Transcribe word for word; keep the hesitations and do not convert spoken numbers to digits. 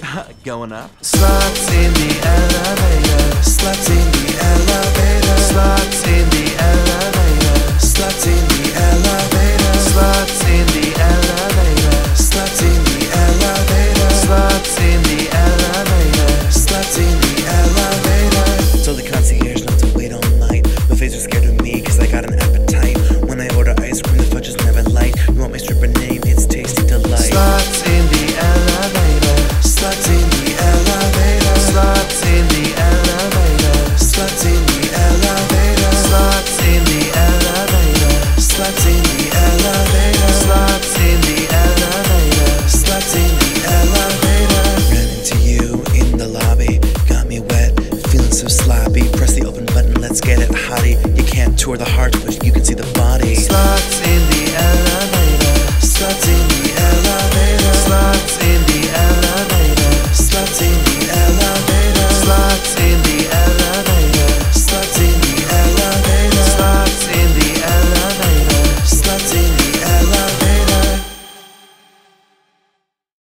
Going up? Sluts in the elevator, sluts in the elevator, sluts in the elevator, sluts in the elevator, sluts in the elevator, sluts in